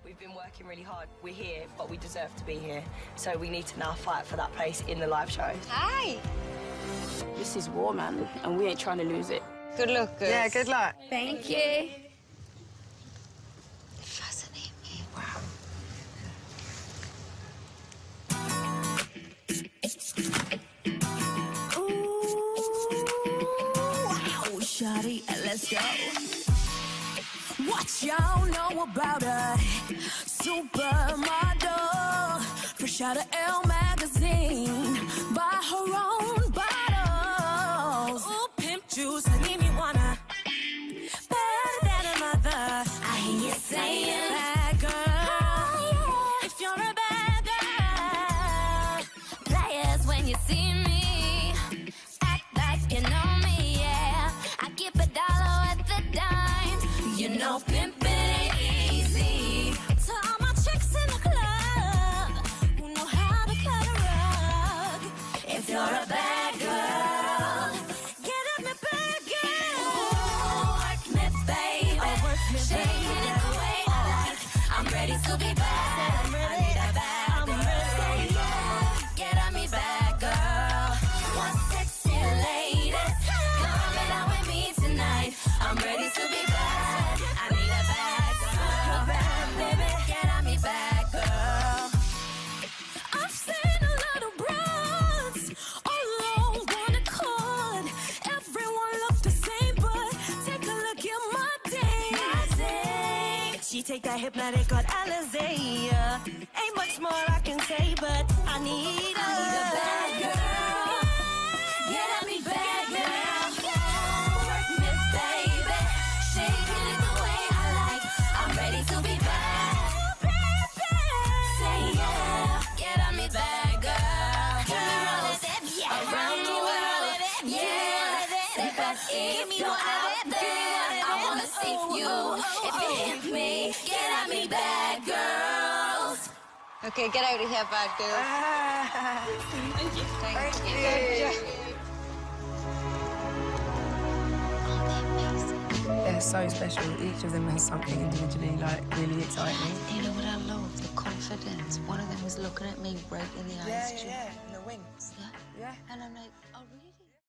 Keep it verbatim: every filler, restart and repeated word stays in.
We've been working really hard. We're here, but we deserve to be here. So we need to now fight for that place in the live show. Hi. This is war, man, and we ain't trying to lose it. Good luck, girls. Yeah, good luck. Thank you. Fascinate me. Wow. Shawty, let's go. What y'all know about a supermodel? Fresh out of Elle magazine, buy her own bottles. Ooh, pimp juice, make me wanna better than a mother. I hear you saying, bad girl. Oh, yeah. If you're a bad girl, players when you see me, act like you know me. Give a dollar at the dime. You know pimpin' ain't easy. To all my chicks in the club who know how to cut a rug. If you're a bad girl, get at me, bad girl. Ooh, work me, baby. Oh, work me, baby. Shaking it the way I like. I'm ready to be bad. I'm ready. I need a bad girl. Ready. Yeah. Get at me, bad girl. One sexy lady. I'm ready to be bad. I need a bad girl. Bad, baby. Get on me, bad girl. I've seen a lot of bras all on one accord. Everyone looks the same, but take a look at my dance. She take that hypnotic called Alizé. Ain't much more I can say, but I need a, I need a bad girl. Get on me, bad girl. To be bad, say yeah, get on me, bad girl. Girls around the world, yeah. Say but if you're out there, I wanna see you. If you hit me, get on me, bad girls. Okay, get out of here, bad girls. Thank you. Thank, Thank you. you. They're so special. Each of them has something individually, like, really exciting. You know what I love? The confidence. One of them was looking at me right in the eyes. Yeah, yeah, yeah. And the wings. Yeah? Yeah. And I'm like, oh, really?